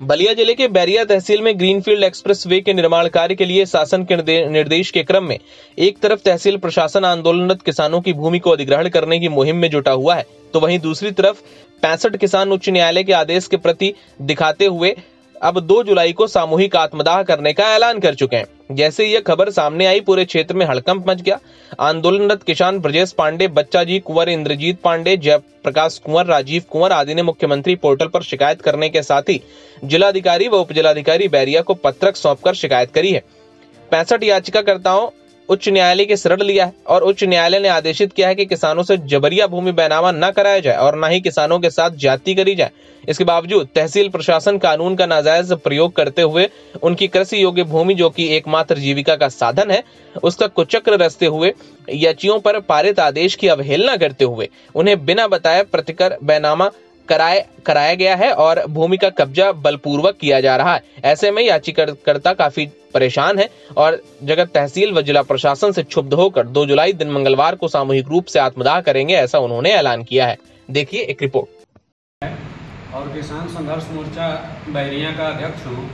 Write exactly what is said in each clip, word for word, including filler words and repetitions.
बलिया जिले के बैरिया तहसील में ग्रीनफील्ड एक्सप्रेस वे के निर्माण कार्य के लिए शासन के निर्देश के क्रम में एक तरफ तहसील प्रशासन आंदोलनरत किसानों की भूमि को अधिग्रहण करने की मुहिम में जुटा हुआ है, तो वहीं दूसरी तरफ पैंसठ किसान उच्च न्यायालय के आदेश के प्रति दिखाते हुए अब दो जुलाई को सामूहिक आत्मदाह करने का ऐलान कर चुके हैं। जैसे यह खबर सामने आई, पूरे क्षेत्र में हड़कंप मच गया। आंदोलनरत किसान ब्रजेश पांडे, बच्चा जी कुंवर, इंद्रजीत पांडे, जयप्रकाश कुंवर, राजीव कुंवर आदि ने मुख्यमंत्री पोर्टल पर शिकायत करने के साथ ही जिलाधिकारी व उप जिलाधिकारी बैरिया को पत्रक सौंपकर शिकायत करी है। पैंसठ याचिकाकर्ताओं उच्च न्यायालय के शरण लिया है और उच्च न्यायालय ने आदेशित किया है कि किसानों से जबरिया भूमि बैनामा न कराया जाए और न ही किसानों के साथ ज्यादती करी जाए। इसके बावजूद तहसील प्रशासन कानून का नाजायज प्रयोग करते हुए उनकी कृषि योग्य भूमि, जो कि एकमात्र जीविका का साधन है, उसका कुचक्र रचते हुए याचियों पर पारित आदेश की अवहेलना करते हुए उन्हें बिना बताए प्रतिकर बैनामा कराए कराया गया है और भूमि का कब्जा बलपूर्वक किया जा रहा है। ऐसे में याचिकाकर्ता काफी परेशान है और जगत तहसील व जिला प्रशासन से क्षुब्ध होकर दो जुलाई दिन मंगलवार को सामूहिक रूप से आत्मदाह करेंगे, ऐसा उन्होंने ऐलान किया है। देखिए एक रिपोर्ट। और किसान संघर्ष मोर्चा बैरिया का अध्यक्ष हूँ।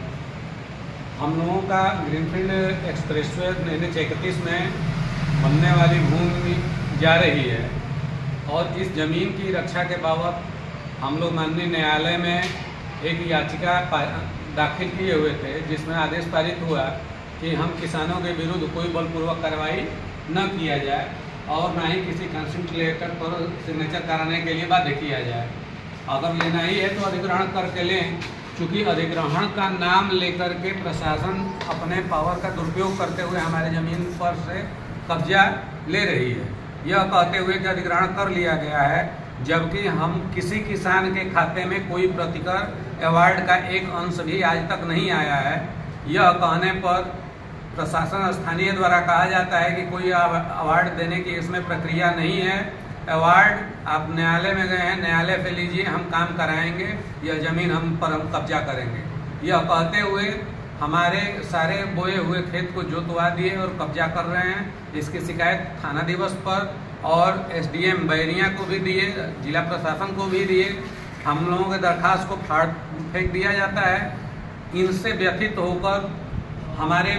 हम लोगों का ग्रीनफील्ड एक्सप्रेसवे एन एच इकतीस में बनने वाली भूमि जा रही है और इस जमीन की रक्षा के बाबत हम लोग माननीय न्यायालय में एक याचिका दाखिल किए हुए थे, जिसमें आदेश पारित हुआ कि हम किसानों के विरुद्ध कोई बलपूर्वक कार्रवाई न किया जाए और न ही किसी कंसेंट लेटर पर सिग्नेचर कराने के लिए बाध्य किया जाए। अगर लेना ही है तो अधिग्रहण करके लें, क्योंकि अधिग्रहण का नाम लेकर के प्रशासन अपने पावर का दुरुपयोग करते हुए हमारे ज़मीन पर से कब्जा ले रही है, यह कहते हुए कि अधिग्रहण कर लिया गया है, जबकि हम किसी किसान के खाते में कोई प्रतिकर अवार्ड का एक अंश भी आज तक नहीं आया है। यह कहने पर प्रशासन स्थानीय द्वारा कहा जाता है कि कोई अवार्ड देने की इसमें प्रक्रिया नहीं है। अवार्ड आप न्यायालय में गए हैं, न्यायालय पे लीजिए, हम काम कराएंगे, यह जमीन हम पर हम कब्जा करेंगे, यह कहते हुए हमारे सारे बोए हुए खेत को जोतवा दिए और कब्जा कर रहे हैं। इसकी शिकायत थाना दिवस पर और एस डी एम बैरिया को भी दिए, जिला प्रशासन को भी दिए। हम लोगों के दरखास्त को फाड़ फेंक दिया जाता है। इनसे व्यथित होकर हमारे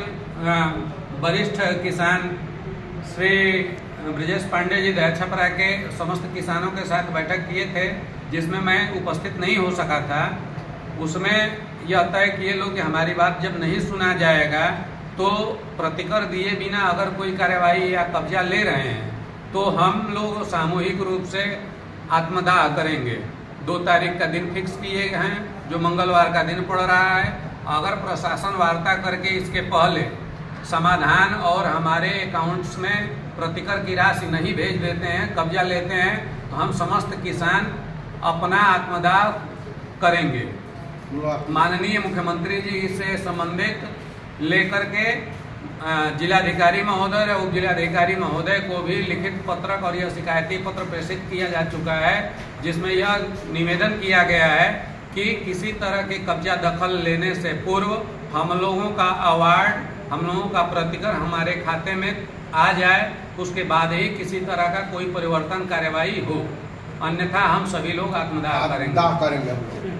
वरिष्ठ किसान श्री ब्रजेश पांडे जी दया छपरा के समस्त किसानों के साथ बैठक किए थे, जिसमें मैं उपस्थित नहीं हो सका था। उसमें यह तय किए लोग कि हमारी बात जब नहीं सुना जाएगा तो प्रतिकर दिए बिना अगर कोई कार्यवाही या कब्जा ले रहे हैं तो हम लोग सामूहिक रूप से आत्मदाह करेंगे। दो तारीख का दिन फिक्स किए गए हैं, जो मंगलवार का दिन पड़ रहा है। अगर प्रशासन वार्ता करके इसके पहले समाधान और हमारे अकाउंट्स में प्रतिकर की राशि नहीं भेज देते हैं, कब्जा लेते हैं, तो हम समस्त किसान अपना आत्मदाह करेंगे। माननीय मुख्यमंत्री जी से संबंधित लेकर के जिलाधिकारी महोदय और उप जिलाधिकारी महोदय को भी लिखित पत्रक और यह शिकायती पत्र प्रेषित किया जा चुका है, जिसमें यह निवेदन किया गया है कि किसी तरह के कब्जा दखल लेने से पूर्व हम लोगों का अवार्ड, हम लोगों का प्रतिकर हमारे खाते में आ जाए, उसके बाद ही किसी तरह का कोई परिवर्तन कार्यवाही हो, अन्यथा हम सभी लोग आत्मदाह करेंगे।